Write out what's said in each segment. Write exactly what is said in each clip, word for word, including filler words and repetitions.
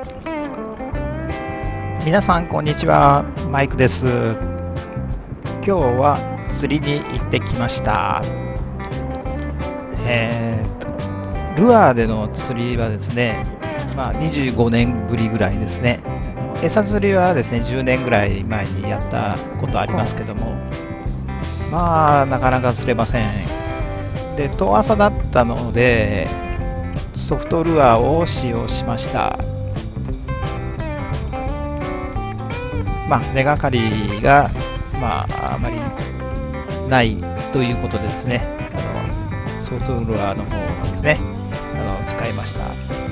皆さんこんにちは、マイクです。今日は釣りに行ってきました。えーとルアーでの釣りはですね、まあ、にじゅうごねんぶりぐらいですね。餌釣りはですねじゅうねんぐらい前にやったことありますけども、まあなかなか釣れません。で遠浅だったのでソフトルアーを使用しました。まあ、根がかりが、まあ、あまりないということでですね、あのソフトルアーの方をですね、あの使いました。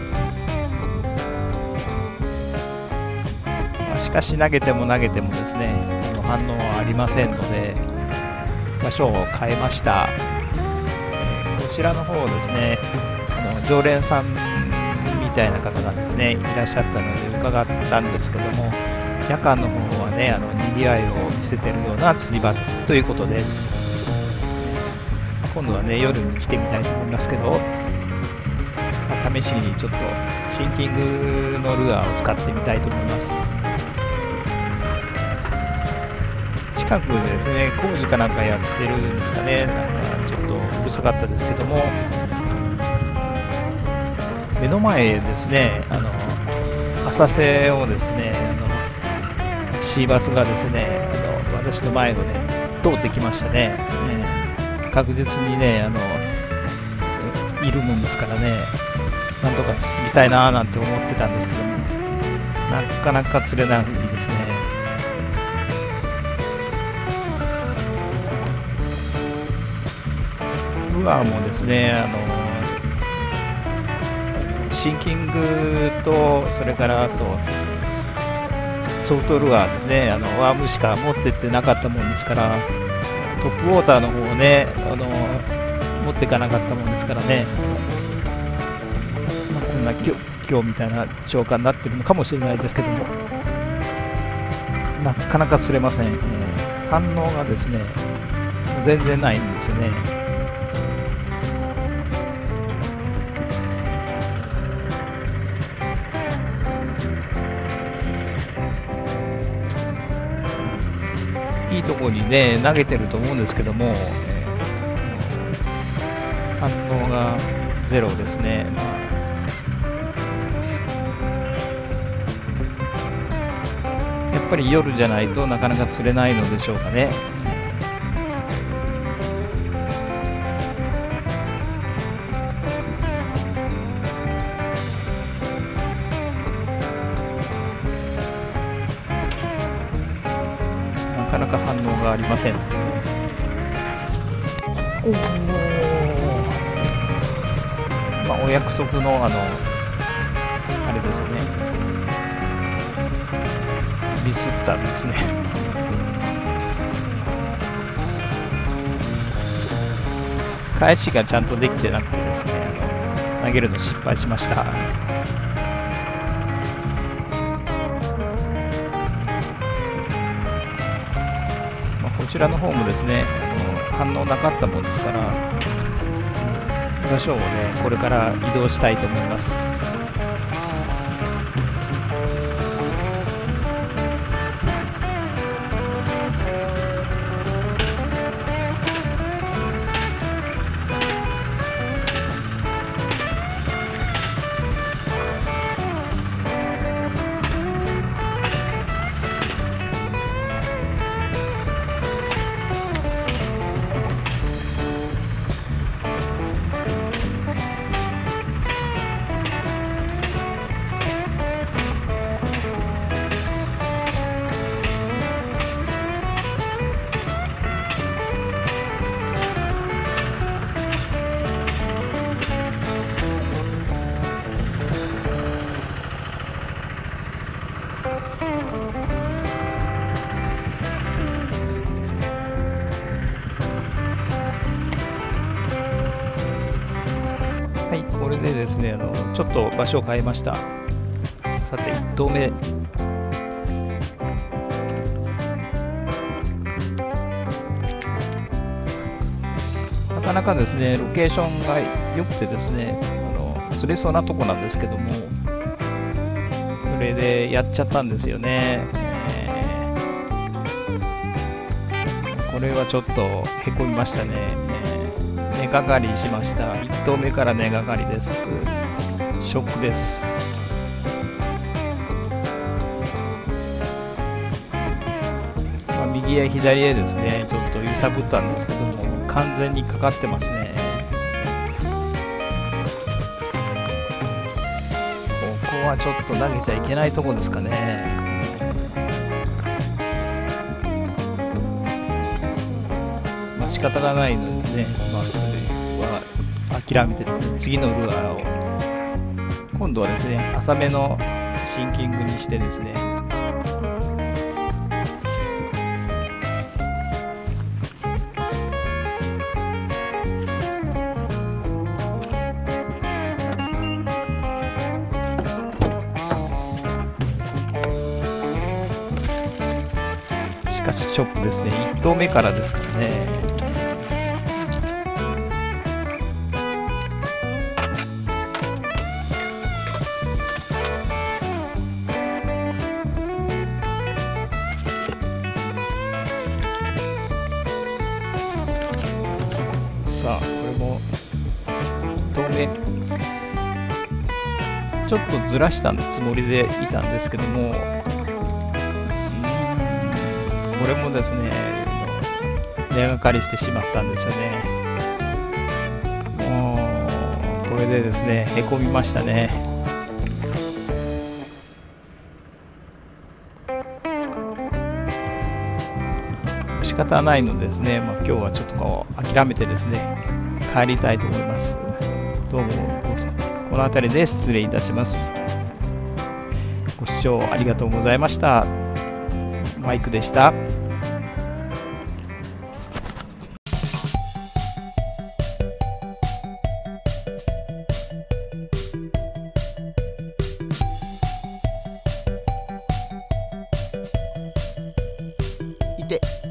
まあ、しかし投げても投げてもですね、あの反応はありませんので、場所を変えました。こちらの方ですね、あの常連さんみたいな方がですね、いらっしゃったので伺ったんですけども、夜間の方はね、あの賑わいを見せてるような釣り場ということです。今度はね、夜に来てみたいと思いますけど、まあ、試しにちょっとシンキングのルアーを使ってみたいと思います。近くでですね、工事かなんかやってるんですかね、なんかちょっとうるさかったですけども、目の前ですね、あの浅瀬をですね、あのシーバスがですね、あの私の前をね通ってきましたね。ね、確実にね、あのいるもんですからね、なんとか釣りたいなーなんて思ってたんですけども、なかなか釣れないですね。ルアーもですね、あのシンキングと、それからあとソフトルアーですね、あのワームしか持ってってなかったもんですから、トップウォーターの方をね、あの持っていかなかったもんですからね、まあ、こんな今日、今日みたいな消化になってるのかもしれないですけども、なかなか釣れません。えー、反応がですね、全然ないんですよね。いいところにね投げてると思うんですけども、えー、反応がゼロですね。まあ、やっぱり夜じゃないとなかなか釣れないのでしょうかね。なかなか反応がありません。おお、まあ、お約束のあのあれですね、ミスったんですね。返しがちゃんとできてなくてですね、あの投げるの失敗しました。こちらの方もですね、あの反応なかったもんですから、場所をねこれから移動したいと思います。はい、これでですね、あのちょっと場所を変えました。さていっ投目、なかなかですねロケーションが良くてですね、あの釣れそうなとこなんですけども、 れでやっちゃったんですよね。えーこれはちょっとへこみましたね。えー根がかりしました。いっ投目から根がかりです。ショックです。まあ、右へ左へですね、ちょっと揺さぶったんですけども、完全にかかってますね。ここはちょっと投げちゃいけないとこですかね。まあ、仕方がないのですね。まあ、それは諦めてですね、次のルアーを今度はですね、浅めのシンキングにしてですね、しかしショックですね。いっ投目からですからね。さあ、これもいっ投目ちょっとずらしたつもりでいたんですけども、これもですね、根がかりしてしまったんですよね。もうこれでですね、へこみましたね。仕方ないのでですね、まあ、今日はちょっとこう諦めてですね、帰りたいと思います。どうもこの辺りで失礼いたします。ご視聴ありがとうございました。マイクでした。いて。